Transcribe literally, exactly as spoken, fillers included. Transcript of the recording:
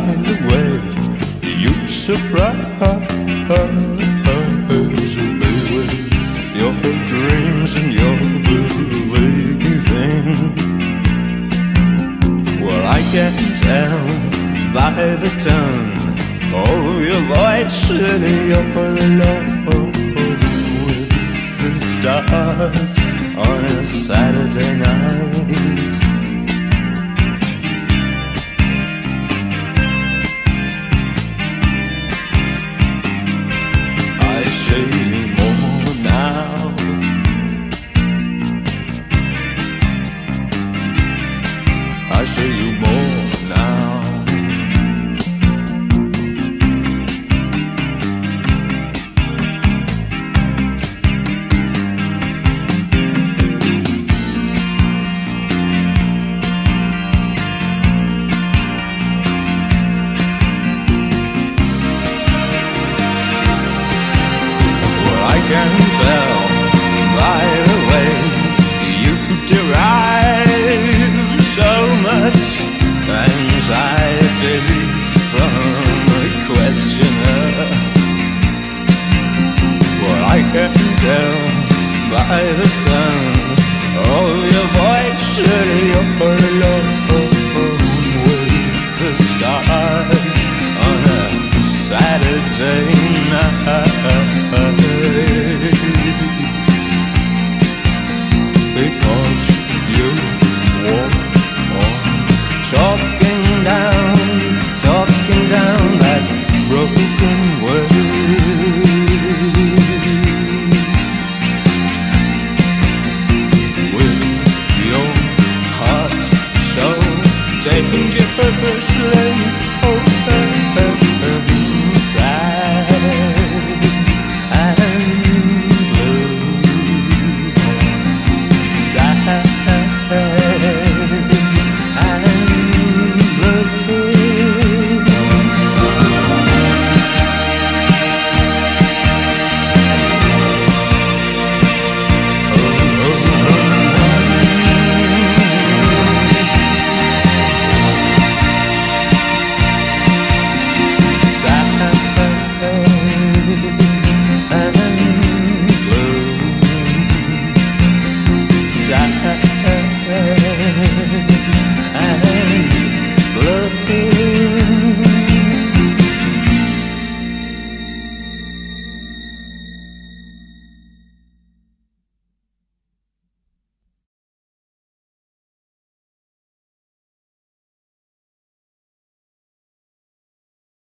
the way you surprise me with your dreams and your believing. Well, I can tell by the tone of your voice that you're alone with the stars on a Saturday night. I say more now. I say you more now. I can tell by the way you derive so much anxiety from a questioner. Well, I can tell by the tone of your voice that you're alone with the stars on a Saturday night. Because you walk on, talking down, talking down that broken way. With your heart so dangerously